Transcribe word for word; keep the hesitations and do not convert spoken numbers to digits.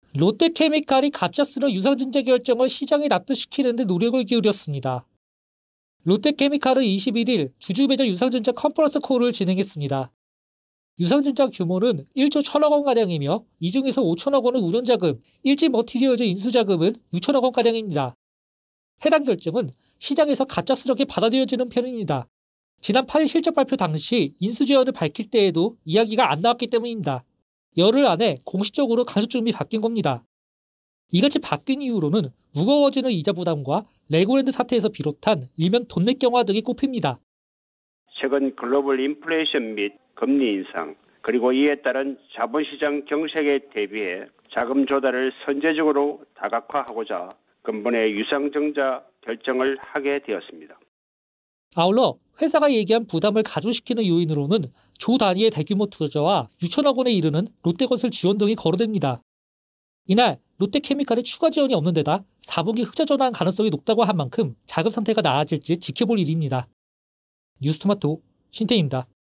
롯데케미칼이 가짜스러 유상증자 결정을 시장에 납득시키는 데 노력을 기울였습니다. 롯데케미칼은 이십일 일 주주배정 유상증자 컨퍼런스 콜을 진행했습니다. 유상증자 규모는 일조 천억 원가량이며 이 중에서 오천억 원은 운영자금, 일지 머티리얼즈 인수자금은 육천억 원가량입니다. 해당 결정은 시장에서 가짜스럽게 받아들여지는 편입니다. 지난 팔 일 실적 발표 당시 인수제어를 밝힐 때에도 이야기가 안 나왔기 때문입니다. 열흘 안에 공식적으로 간접주금이 바뀐 겁니다. 이같이 바뀐 이유로는 무거워지는 이자 부담과 레고랜드 사태에서 비롯한 일면 돈맥 경화 등이 꼽힙니다. 최근 글로벌 인플레이션 및 금리 인상, 그리고 이에 따른 자본시장 경색에 대비해 자금 조달을 선제적으로 다각화하고자 근본의 유상증자 결정을 하게 되었습니다. 아울러 회사가 얘기한 부담을 가중시키는 요인으로는 조 단위의 대규모 투자와 육천억 원에 이르는 롯데건설 지원 등이 거론됩니다. 이날 롯데케미칼의 추가 지원이 없는 데다 사 분기 흑자 전환 가능성이 높다고 한 만큼 자금 상태가 나아질지 지켜볼 일입니다. 뉴스토마토 신태입니다.